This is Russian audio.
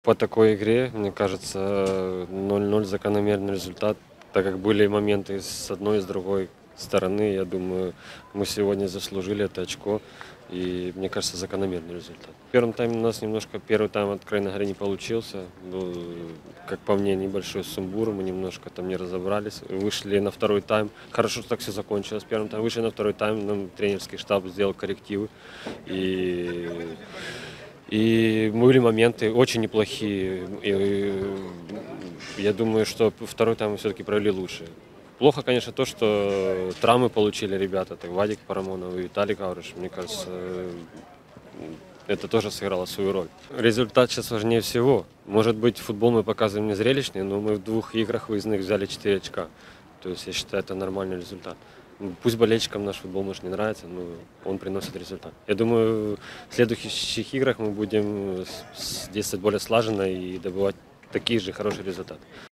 по такой игре, мне кажется, 0-0 закономерный результат, так как были моменты с одной и с другой стороны. Я думаю, мы сегодня заслужили это очко, и, мне кажется, закономерный результат. В первом тайме у нас немножко, первый тайм, откровенно говоря, не получился. Был, как по мне, небольшой сумбур, мы немножко там не разобрались. Вышли на второй тайм, хорошо, что так все закончилось. В первом тайме вышли на второй тайм, нам тренерский штаб сделал коррективы. И были моменты очень неплохие. И я думаю, что второй тайм мы все-таки провели лучше. Плохо, конечно, то, что травмы получили ребята. Так Вадик Парамонов и Виталий Гавриш. Мне кажется, это тоже сыграло свою роль. Результат сейчас важнее всего. Может быть, футбол мы показываем не зрелищный, но мы в 2 играх выездных взяли 4 очка. То есть я считаю, это нормальный результат. Пусть болельщикам наш футбол может не нравится, но он приносит результат. Я думаю, в следующих играх мы будем действовать более слаженно и добывать такие же хорошие результаты.